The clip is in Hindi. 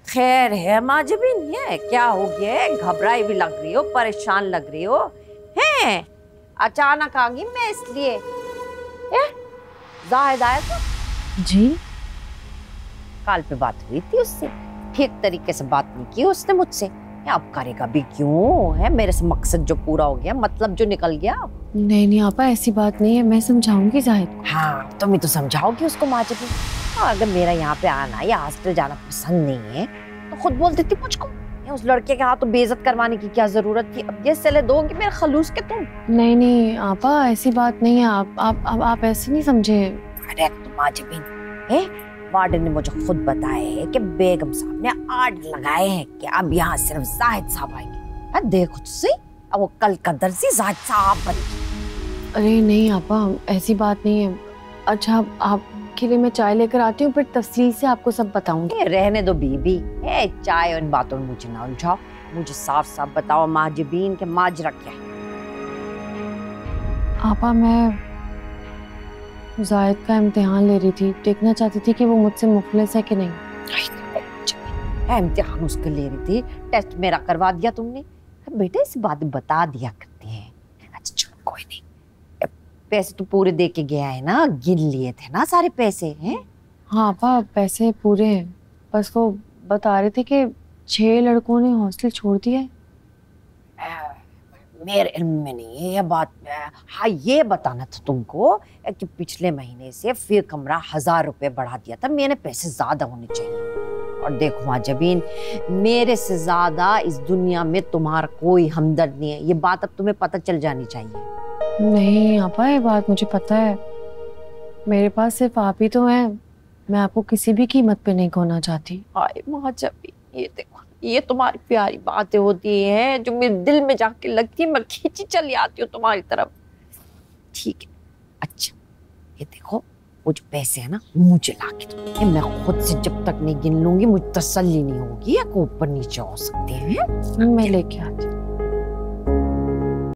खैर है माजबीन, ये क्या हो गया है? घबराई भी लग रही हो, परेशान लग रही हो हैं? अचानक आ गई मैं इसलिए। जाहिद आया था जी? कल पे बात हुई थी उससे, ठीक तरीके से बात नहीं की उसने मुझसे। अब करेगा भी क्यों है? मेरे से मकसद जो पूरा हो गया, मतलब जो निकल गया। नहीं नहीं आपा, ऐसी बात नहीं है, मैं समझाऊंगी जाहिद को। हाँ तुम ही तो समझाओगी उसको माजबीन। अगर मेरा यहाँ पे आना या हॉस्टल जाना पसंद नहीं है तो खुद बोल देती मुझको। उस लड़के के हाथ तो बेइज्जत करवाने की क्या जरूरत थी? अब ये सले दोगे मेरे खलूस के तुम। नहीं नहीं आपा, ऐसी बात नहीं है। आप ऐसे नहीं समझे। अरे तुम माजबीन, वार्डन ने मुझे खुद बताया है कि बेगम साहब ने आर्डर लगाए हैं कि अब यहाँ सिर्फ जाहिद साहब आएंगे। देखो तो सही, अब वो कल का दर्जी जाहिद साहब बनेंगे। अरे नहीं आपा, ऐसी बात नहीं है। अच्छा आपके लिए मैं चाय लेकर आती हूँ, फिर तफसील से आपको सब बताऊंगी। रहने दो बीबी, चाय और इन बातों में मुझे ना उलझाओ। मुझे साफ साफ बताओ माजबीन के माजरा क्या है? आपा मैं जाहिद का इम्तिहान ले रही थी, देखना चाहती थी कि वो मुझसे मुखलिस है कि नहीं। इम्तिहान उसके ले रही थी? टेस्ट मेरा करवा दिया तुमने? बेटा इस बात बता दिया करते हैं। अच्छा चलो कोई नहीं, पैसे तो पूरे दे के गया है ना, गिन लिए थे ना सारे पैसे हैं? हाँ आपा पैसे पूरे हैं, बस वो बता रहे थे कि 6 लड़कों ने हॉस्टल छोड़ दिया है। मेरे इल्म में नहीं है ये बात। हाँ ये बताना था तुमको कि पिछले महीने से फिर कमरा 1000 रुपए बढ़ा दिया था मैंने, पैसे ज्यादा होने चाहिए। और देखो माजबीन, मेरे से ज्यादा इस दुनिया में तुम्हारा कोई हमदर्द नहीं है, ये बात अब तुम्हें पता चल जानी चाहिए। नहीं आपा ये बात मुझे पता है, मेरे पास सिर्फ आप ही तो हैं, मैं आपको किसी भी कीमत पे नहीं खोना चाहती। आए माजबीन, ये देखो ये तुम्हारी प्यारी बातें होती हैं जो मेरे दिल में जाके लगती है, मैं खींची चली आती हूँ तुम्हारी तरफ। ठीक है अच्छा, ये देखो वो जो पैसे है ना मुझे ला के दो, मैं खुद से जब तक नहीं गिन लूंगी मुझे तसल्ली नहीं होगी, या ऊपर नीचे हो सकते हैं। मैं लेके आती हूँ।